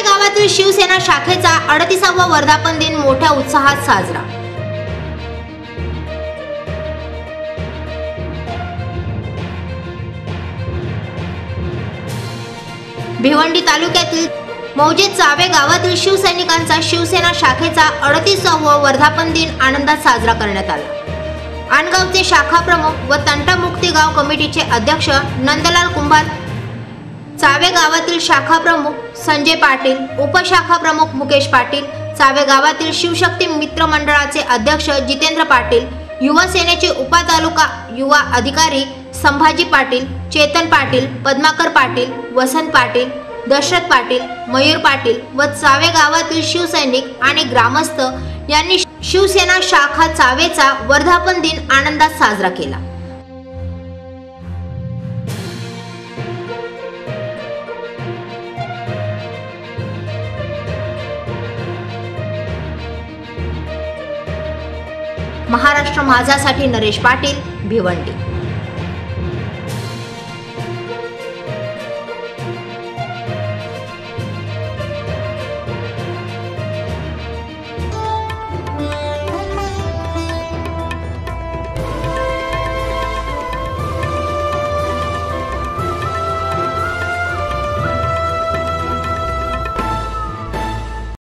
गावातील शिवसेना शाखेचा 38वा वर्धापन दिन मोठ्या उत्साहात साजरा। भिवंडी तालुक्यातील मौजे चावे गावातील शिवसैनिकांचा शिवसेना शाखेचा 38वा वर्धापन दिन आनंदात साजरा करण्यात आला। आणगावचे शाखा प्रमुख व तंटामुक्ती गाव कमिटीचे अध्यक्ष नंदलाल कुंभार, चावे गावातील शाखा प्रमुख संजय पाटील, उपशाखा प्रमुख मुकेश पाटील, चावे गावातील शिवशक्ती मित्र मंडळाचे अध्यक्ष जितेंद्र पाटील, युवा सेनेचे उपतालुका युवा अधिकारी संभाजी पाटील, चेतन पाटील, पद्माकर पाटील, वसंत पाटील, दशरथ पाटील, मयूर पाटील व चावे गावातील शिवसैनिक आणि ग्रामस्थ यांनी शिवसेना शाखा चावेचा वर्धापन दिन आनंदात साजरा केला। महाराष्ट्र माझासाठी नरेश पाटील, भिवंडी।